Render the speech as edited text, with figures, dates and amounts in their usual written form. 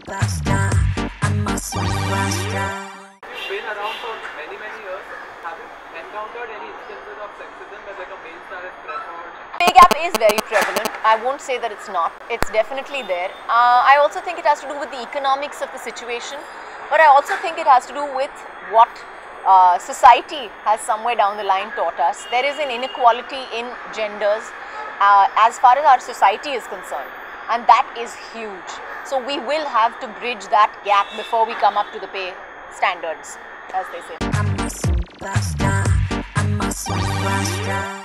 superstar. I'm a superstar. You've been around for many years. Have you encountered any instances of sexism where like a male star is preferred? Pay gap is very prevalent. I won't say that it's not. It's definitely there. I also think it has to do with the economics of the situation, but I also think it has to do with what society has somewhere down the line taught us. There is an inequality in genders as far as our society is concerned, and that is huge. So we will have to bridge that gap before we come up to the pay standards, as they say. I'm a superstar. I'm a superstar.